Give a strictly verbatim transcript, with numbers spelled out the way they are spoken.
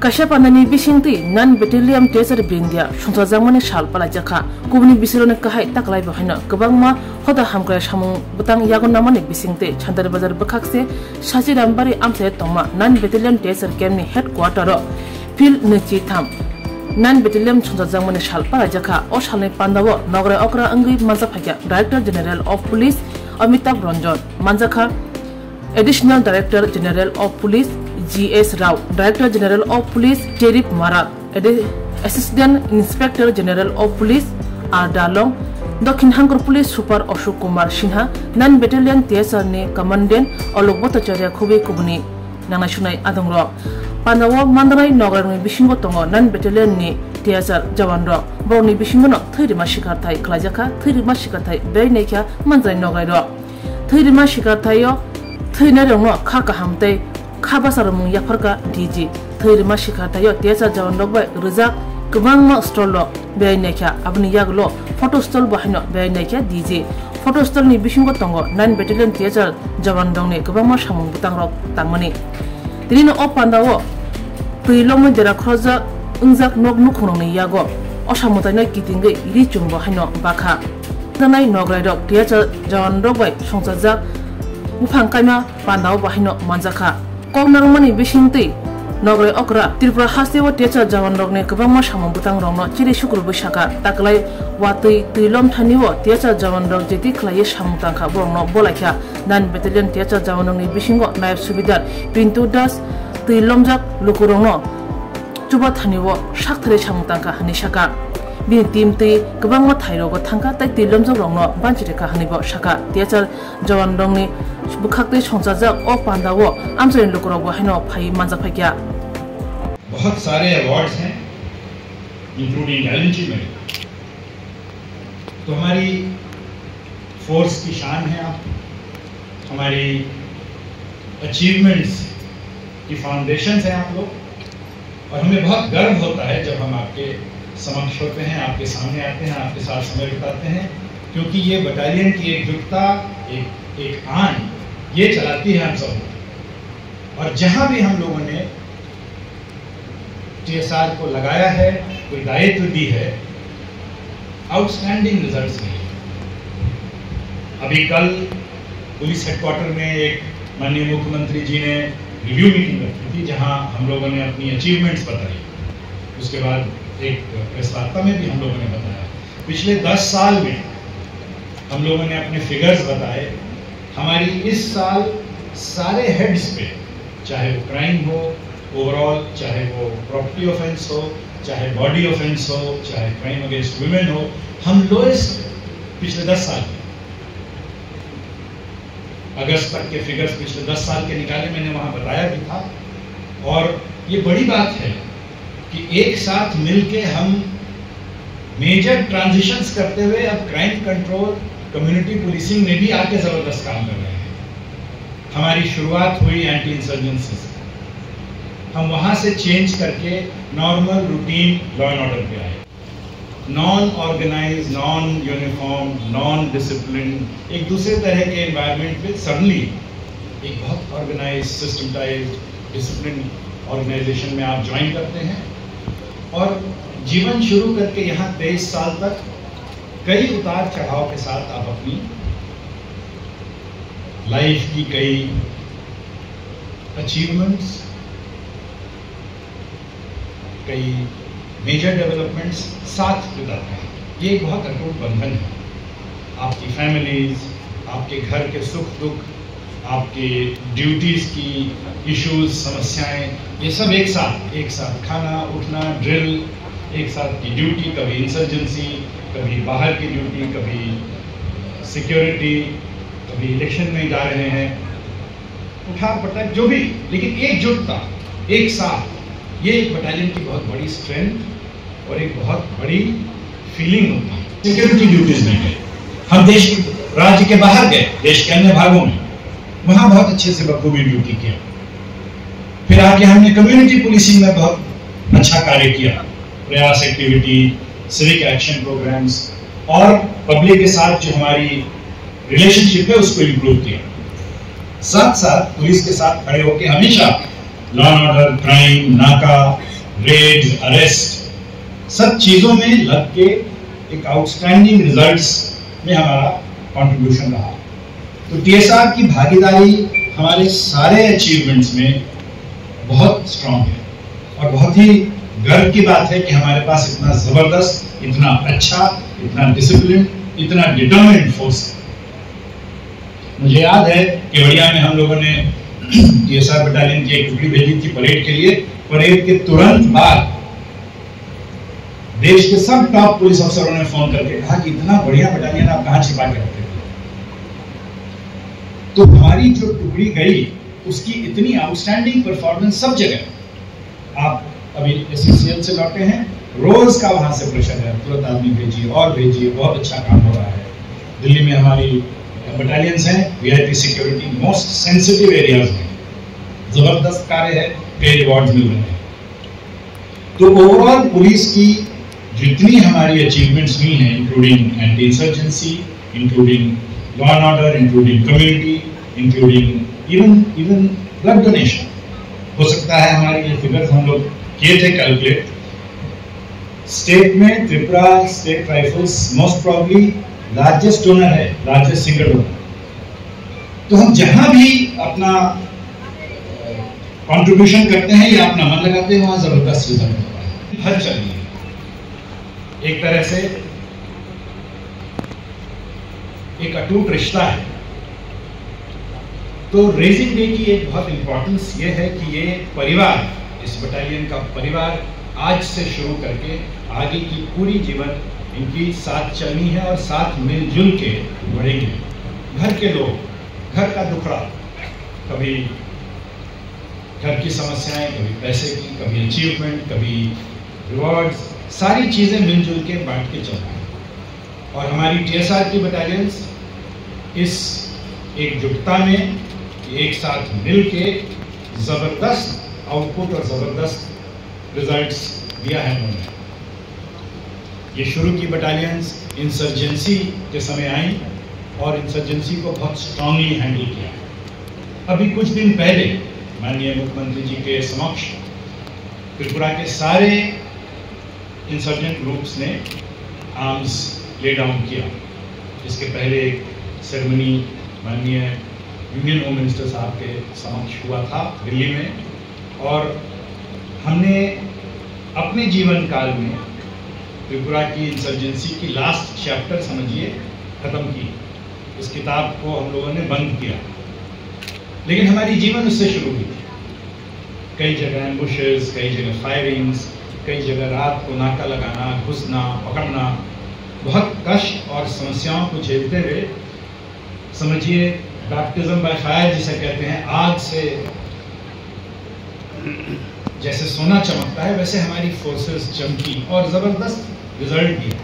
Kasha pandani bisingti nan battalion teaser brindia shunta zamane shal pala jakha kubni bisirone kahai taklai bahina gobangma hoda hamkra samung butang yagon namane bisingte chandar bazar bakhakse shaji rambari amse tongma nan battalion teaser camp ni headquarter ro fil nechi tham nan battalion shunta zamane shal pala jakha o shalne pandawo nogre okra angri manza phakya director general of police Amitabh Ranjan manjakha additional director general of police G S Rao, Director General of Police Cherip Marak, Assistant Inspector General of Police R Dalong, Dokhin Hangor Police Super Ashok Kumar Sinha, Non Battalion Theater ne Commandant Olok Bhattacharya Khubi Kubuni, Nana Shunai Adongro, Pandawa Mandarai Nogarni Bishingo Tongo, Non Battalion ne Theater Jawanro, Boni Bishingo, Thirima Shikartai, Klajaka, Thirima Shikartai, Berneka, Manzai Nogaro, Thirima Shikartayo, Thirina Kaka Hamte. Kabasarung yaparka D J Thirima Shikartayo Theater Jawan Dogba Rizak Kubangma Stolo Baineka Abni Yaglo Photo Stall Bahino Baineka D J Photo Stall ni Bishingo Tongo Nan Battalion Theater Jawan Dongne Kubangma Samung Butang Rock Tangmani Dirino Opandawo Prilong Dera Kroza Unzak Nog Nukunoni Yago Oshamutana Kitinge Richung Bahino Baka Tanai Nogradok Theater Jawan Dogba Shongzak Upangkama Pandao Bahino Manzaka Kognarmani Bishingti Nogre Okra Tripura Hasewa Theater Jawan Rogne Kabama Samung Butang Rono Chiri Shukru Bishaka Taklai Wati Tilom Taniwo Theater Jawan Rog Jeti Klai Samutangka Borno Bolakya Nan Battalion Theater Jawan Rogni Bishingo Naib Subidar Pintu Das Tilomjak Lukurono Chuba Taniwo Shaktare Samutangka Hanishaka Bin Timti Kabama Tairogo Tanka Tak Tilomjak Rono Banchirika Hanibo Shaka Theater Jawan Rogni बुखाते संसाजक और पांडावो आमचोइन लोकरोगो हैनो phi मंजा फैक्या बहुत सारे awards हैं including Elon achievement तो हमारी force की शान है आप हमारी अचीवमेंट्स की फाउंडेशन है आप लोग और हमें बहुत गर्व होता है जब हम आपके समक्ष होते हैं आपके सामने आते हैं आपके साथ समय बिताते हैं क्योंकि ये बटालियन की एकजुटता एक एक आन ये चलाती है हम सब और जहां भी हम लोगों ने टीएसआर को लगाया है कोई दायित्व दी है आउटस्टैंडिंग रिजल्ट्स मिले अभी कल पुलिस हेडक्वार्टर में एक माननीय मुख्यमंत्री जी ने रिव्यू मीटिंग रखी थी जहां हम लोगों ने अपनी अचीवमेंट्स बताई उसके बाद एक प्रेस वार्ता में भी हम लोगों ने बताया पिछले दस साल में हम लोगों ने अपने फिगर्स बताए हमारी इस साल सारे हेड्स पे चाहे वो क्राइम हो ओवरऑल चाहे वो प्रॉपर्टी ऑफेंस हो चाहे बॉडी ऑफेंस हो चाहे क्राइम अगेंस्ट वुमेन हो हम लोएस्ट पिछले दस साल अगस्त तक के फिगर्स पिछले दस साल के निकाले मैंने वहां बताया भी था और ये बड़ी बात है कि एक साथ मिलके हम मेजर ट्रांजिशंस करते हुए अब क्राइम कंट्रोल कम्युनिटी पुलिसिंग में भी आके जबरदस्त काम कर रहे हैं हमारी शुरुआत हुई एंटी इंसर्जेंसी से हम वहां से चेंज करके normal routine law and order पे आए non organise non uniform non discipline एक दूसरे तरह के एनवायरनमेंट में सडनली एक बहुत ऑर्गेनाइज सिस्टमटाइज डिसिप्लिन ऑर्गेनाइजेशन में आप ज्वाइन करते हैं और जीवन शुरू करके यहाँ तेईस साल तक कई उतार चढ़ाव के साथ आप अपनी लाइफ की कई अचीवमेंट्स कई मेजर डेवलपमेंट्स साथ बिताते हैं ये एक बहुत अटूट बंधन है आपकी फैमिलीज आपके घर के सुख दुख आपके ड्यूटीज की इश्यूज समस्याएं ये सब एक साथ एक साथ खाना उठना ड्रिल एक साथ की ड्यूटी कभी इंसर्जेंसी कभी बाहर की ड्यूटी कभी सिक्योरिटी कभी इलेक्शन में जा रहे हैं उठा पटक जो भी लेकिन एकजुटता एक साथ ये एक बटालियन की बहुत बड़ी स्ट्रेंथ और एक बहुत बड़ी फीलिंग होता है सिक्योरिटी ड्यूटीज में गए हम देश राज्य के बाहर गए देश के अन्य भागों में वहां बहुत अच्छे से बखूबी ड्यूटी किया फिर आके हमने कम्युनिटी पुलिसिंग में बहुत अच्छा कार्य किया प्रयास एक्टिविटी सिविक एक्शन प्रोग्राम्स और पब्लिक के साथ जो हमारी रिलेशनशिप है उसको इम्प्रूव किया साथ साथ पुलिस के साथ खड़े होकर हमेशा लॉ एंड ऑर्डर क्राइम नाका रेड, अरेस्ट, सब चीजों में लग के एक आउटस्टैंडिंग रिजल्ट्स में हमारा कंट्रीब्यूशन रहा। तो टीएसआर की भागीदारी हमारे सारे अचीवमेंट्स में बहुत स्ट्रांग है और बहुत ही गर्व की बात है कि हमारे पास इतना जबरदस्त, इतना अच्छा, इतना डिसिप्लिन, इतना डिटर्मिन्ड फोर्स है। मुझे याद है केवड़िया में हम लोगों ने टीएसआर बटालियन की एक टुकड़ी भेजी थी परेड के लिए। परेड के तुरंत बाद देश के सब टॉप पुलिस अफसरों ने फोन करके कहा कि इतना बढ़िया बटालियन आप कहां छिपा के रखते थे। तो हमारी जो टुकड़ी गई उसकी इतनी आउटस्टैंडिंग परफॉर्मेंस सब जगह। आप अभी एससीसीएल से लौटे हैं, रोज का वहां से प्रेशर है, तुरंत आदमी भेजिए और भेजिए, बहुत अच्छा काम हो रहा है। दिल्ली में हमारी बटालियंस हैं, VIP security, most sensitive areas में जबरदस्त कार्य है, कई रिवॉर्ड्स मिल रहे हैं। तो ओवरऑल पुलिस की जितनी हमारी अचीवमेंट्स हुई हैं, including anti insurgency, including law and order, including community, including even even blood donation, हो सकता है हमारी ये फिगर्स हम लोग किए थे कैलकुलेट। स्टेट में Tripura state rifles most probably largest donor है, लार्जेस्ट सिंगल डोनर। तो हम जहां भी अपना कंट्रीब्यूशन करते हैं या अपना मन लगाते हैं, वहां जबरदस्त रिजल्ट होता है। हर चलिए एक तरह से एक अटूट रिश्ता है। तो रेजिंग डे की एक बहुत इंपॉर्टेंस ये है कि ये परिवार, इस बटालियन का परिवार आज से शुरू करके आगे की पूरी जीवन इनकी साथ चलनी है और साथ मिलजुल के बढ़ेंगे। घर के लोग, घर का दुखड़ा, कभी घर की समस्याएं, कभी पैसे की, कभी अचीवमेंट, कभी रिवॉर्ड्स, सारी चीजें मिलजुल के बांट के चल रही हैं। और हमारी टीएसआर की बटालियंस इस एकजुटता में एक साथ मिल के जबरदस्त आउटपुट और जबरदस्त रिजल्ट्स दिया है उन्होंने। ये शुरू की बटालियंस इंसर्जेंसी के समय आई और इंसर्जेंसी को बहुत स्ट्रांगली हैंडल किया। अभी कुछ दिन पहले माननीय मुख्यमंत्री जी के समक्ष त्रिपुरा के सारे इंसर्जेंट ग्रुप्स ने आर्म्स ले डाउन किया। इसके पहले एक सेरेमनी माननीय यूनियन होम मिनिस्टर साहब के समक्ष हुआ था दिल्ली में, और हमने अपने जीवन काल में त्रिपुरा की इंसर्जेंसी की लास्ट चैप्टर समझिए खत्म की। इस किताब को हम लोगों ने बंद किया, लेकिन हमारी जीवन उससे शुरू हुई थी। कई जगह एम्बुशेस, कई जगह फायरिंग्स, कई जगह रात को नाका लगाना, घुसना, पकड़ना, बहुत कष्ट और समस्याओं को झेलते हुए समझिए बैप्टिज्म बाय फायर जिसे कहते हैं, आग से जैसे सोना चमकता है वैसे हमारी फोर्सेस चमकी और जबरदस्त रिजल्ट दिया।